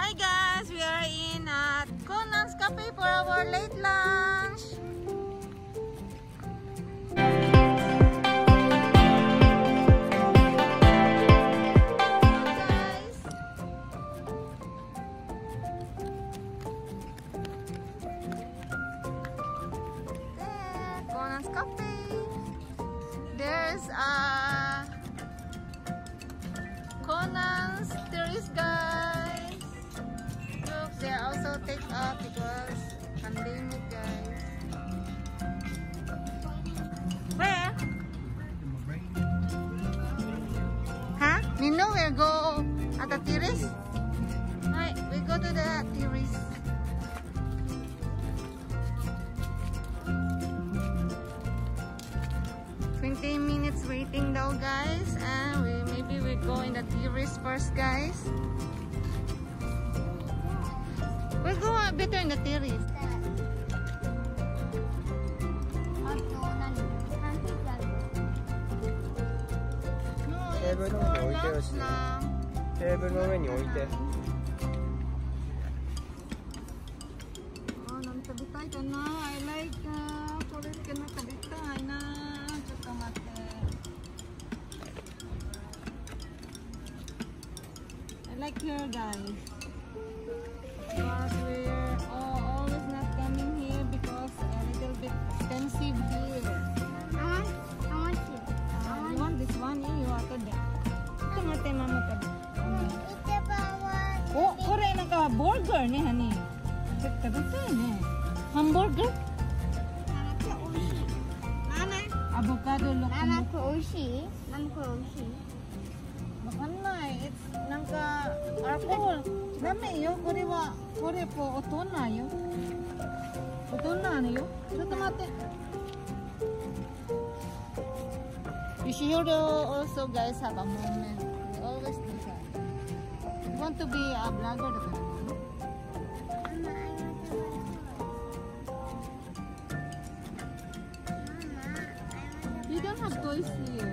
Hi guys, we are in at KONA'S cafe for our late lunch. KONA'S cafe. There's KONA'S tourist guys. Look, they also take up because pandemic guys. Where? Huh? Nino, we'll go at the terrace. Right, we go to the terrace. Minutes waiting though guys, and maybe we go in the terrace first guys. We'll go better in the terrace. Tableの上に置いて。 Oh, nang tabitay ka na. I like kulit ka na tabitay na. I like here guys, but we're always not coming here because a little bit expensive here. I want you. You want this one? You want it. Ito nga tayo mama ka. Oh, kore naka burger ni honey. Ito ni hamburger. Avocado look. Mama ko oishi. It's nanka alcohol. Dami yo, kore po otona yo. Otona yo. Chotto matte. You should also guys have a moment. We always do that. You want to be a blogger? You don't have toys here.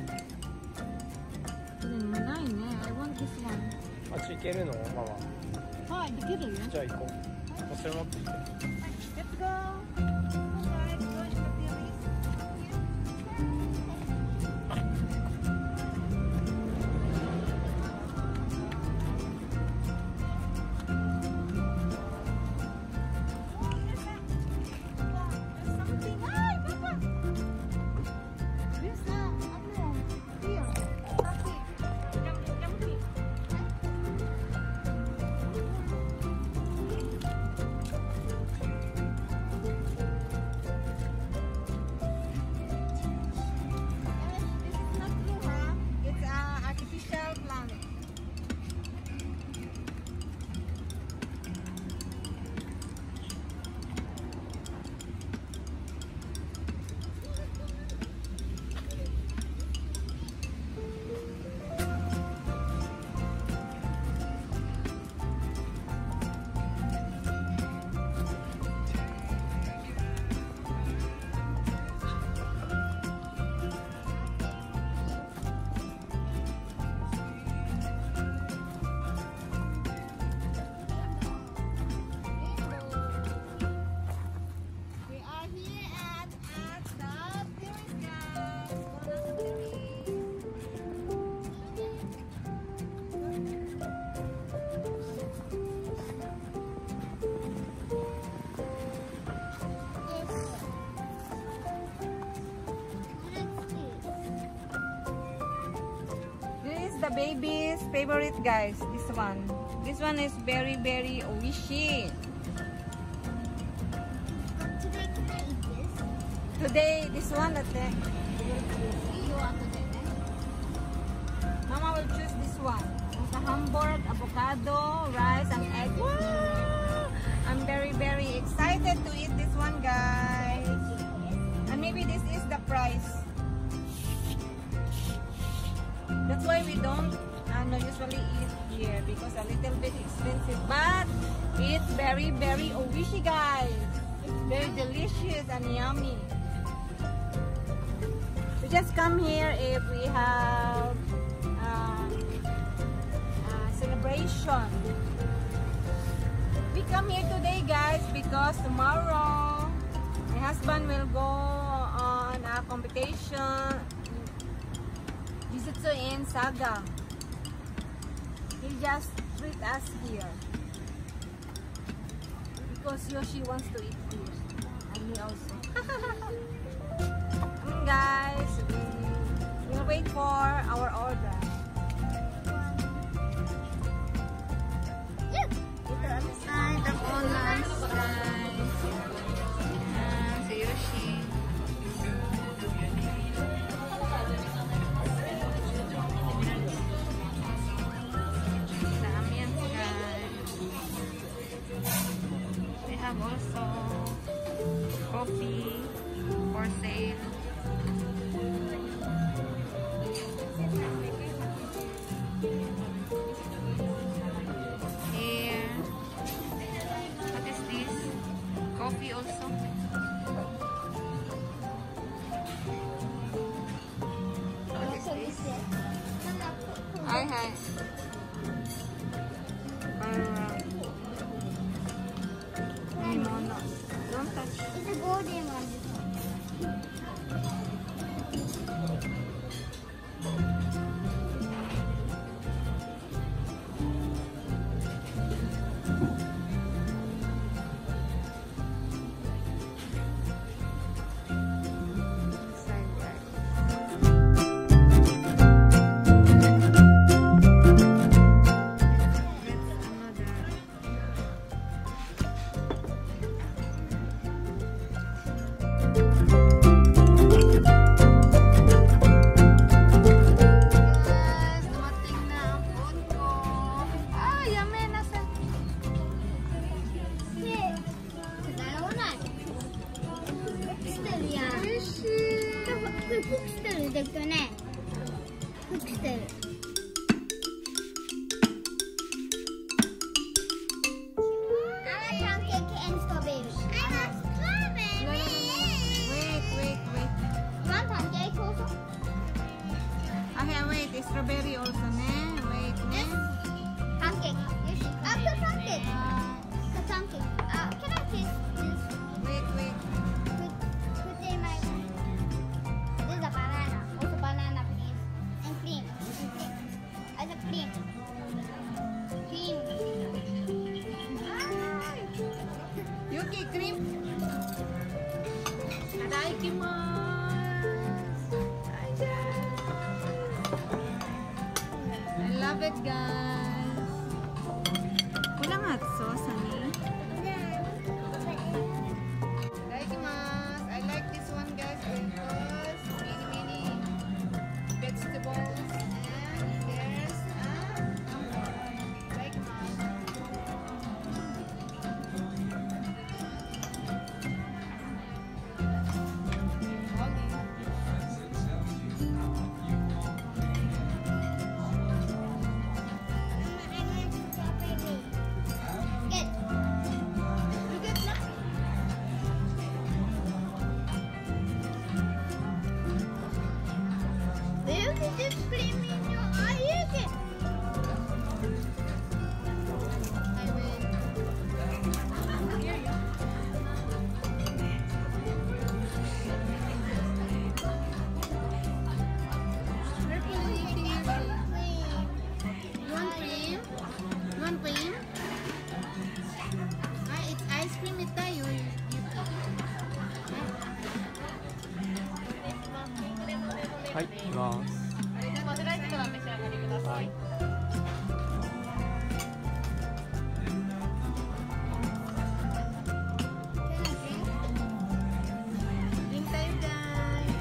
I want this one. あっち行けるのママ。 はい、できるよ。 じゃあ行こう。それ持ってきて。 Let's go. Alright, go in the terrace. The baby's favorite guys, this one is very oishi. Today can I eat this? Today this one that you want today, Mama will choose this one. It's a hamburger, avocado, rice and egg. Wow! I'm very excited to eat this one guys, and maybe this is the price. That's why we don't usually eat here because a little bit expensive, but it's very oishi guys. It's very delicious and yummy. We just come here if we have celebration. come here today, guys, because tomorrow my husband will go on a competition Jujutsu in Saga. He just treat us here because Yoshi wants to eat here, and me also. Guys, we'll wait for our order. Inside the KONA'S, guys. Si Yoshi. The ambience, guys. They have also coffee for sale. Here, what is this? Coffee also. What is this? Hi. No. Don't touch. It's a golden one. Pancake and strawberry. I want strawberry. Wait. You want pancake also? Okay, wait. Strawberry also, ne? Wait, ne? Pancake. Yes. Put pancake. Put pancake. Can I taste this? Wait. Put in my. This is a banana. Also banana, please. And cream. As a cream. Cream. Yuki, cream. Tadaikimasu. I love it, guys. Walang hot sauce, honey. Tadaikimasu. I like this one, guys, because many vegetables and there's tadaikimasu. Hi, いきます。はい。 Drink tayo, guys.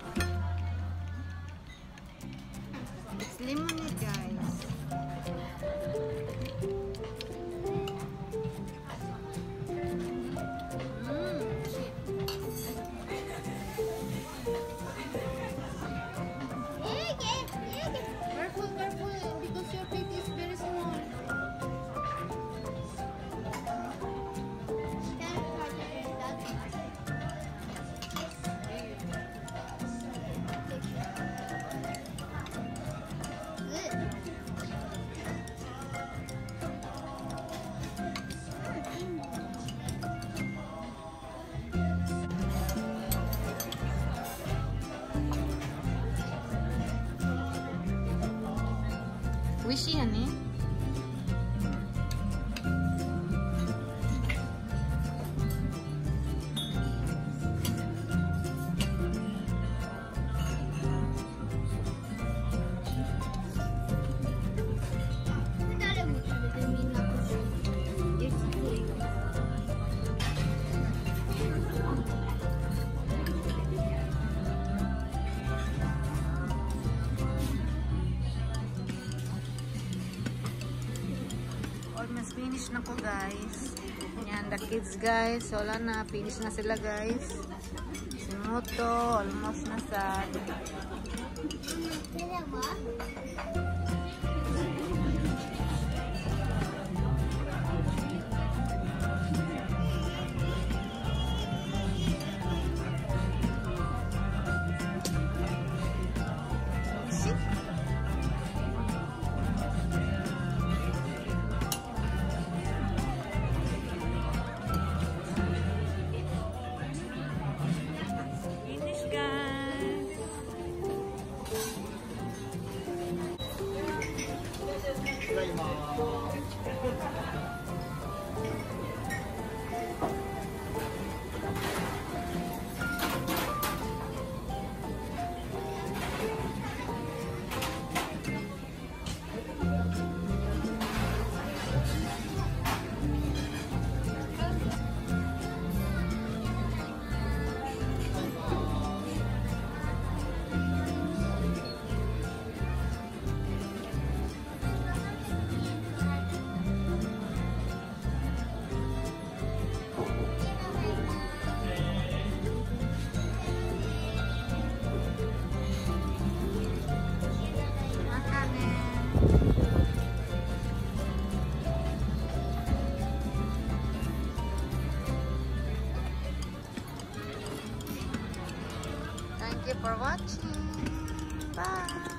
It's lemonade, guys. 味しいよね。 誰も食べてみんな欲しい。 Almost finish na ko guys. Yan, the kids guys. Wala na. Finish na sila guys. Si Moto, almost na sad. Thank you for watching. Bye.